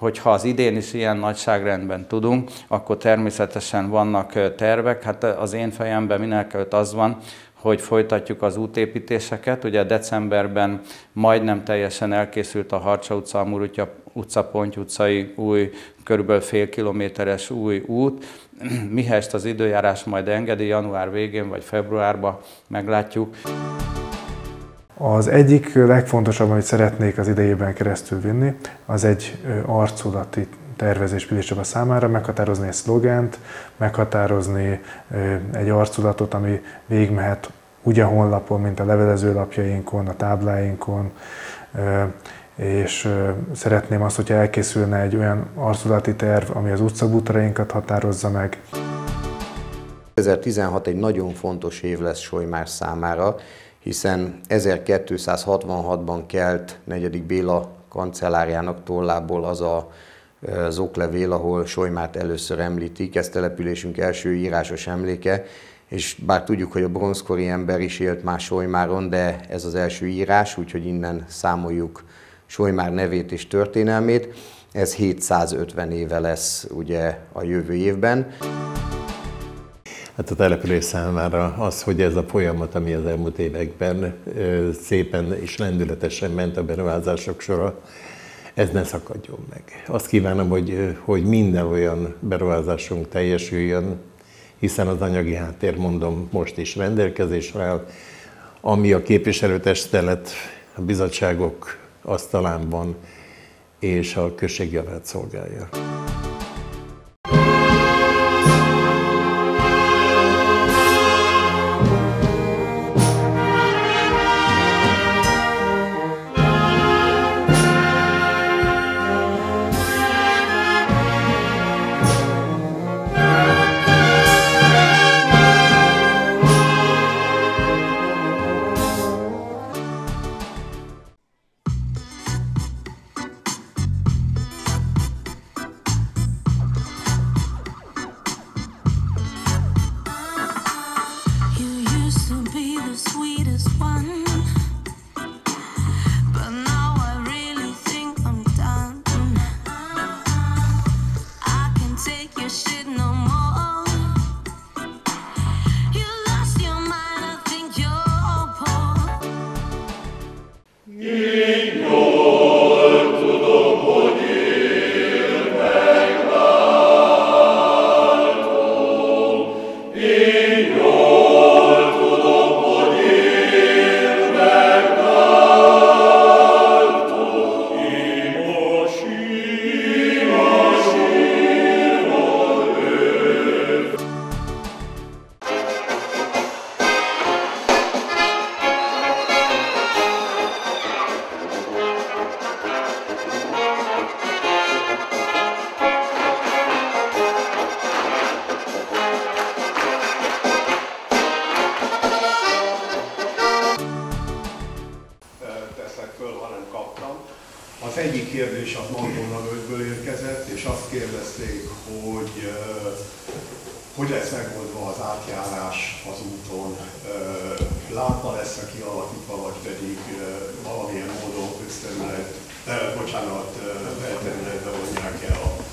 hogyha az idén is ilyen nagyságrendben tudunk, akkor természetesen vannak tervek. Hát az én fejemben mindenekelőtt az van, hogy folytatjuk az útépítéseket. Ugye decemberben majdnem teljesen elkészült a Harcsa utca, Amur utca, Ponty utcai új, körülbelül fél kilométeres új út. Mihelyest az időjárás majd engedi, január végén vagy februárban meglátjuk. Az egyik legfontosabb, amit szeretnék az idejében keresztül vinni, az egy arculati tervezés Piliscsaba számára, meghatározni egy szlogent, meghatározni egy arculatot, ami végigmehet úgy a honlapon, mint a levelezőlapjainkon, a tábláinkon, és szeretném azt, hogyha elkészülne egy olyan arculati terv, ami az utcabútorainkat határozza meg. 2016 egy nagyon fontos év lesz Solymár számára, hiszen 1266-ban kelt 4. Béla kancellárjának tollából az oklevél, ahol Solymárt először említik, ez településünk első írásos emléke, és bár tudjuk, hogy a bronzkori ember is élt már Solymáron, de ez az első írás, úgyhogy innen számoljuk Solymár nevét és történelmét. Ez 750 éve lesz ugye a jövő évben. Hát a település számára az, hogy ez a folyamat, ami az elmúlt években szépen és lendületesen ment a beruházások sora, ez ne szakadjon meg. Azt kívánom, hogy minden olyan beruházásunk teljesüljön, hiszen az anyagi háttér, mondom, most is rendelkezésre áll, ami a képviselőtestület, a bizottságok asztalán van, és a község javát szolgálja. Az egyik kérdés az Mandona völgyből érkezett, és azt kérdezték, hogy hogy lesz megoldva az átjárás az úton, lámpa lesz-e kialakítva, vagy pedig valamilyen módon közterület, belterületbe vonják el a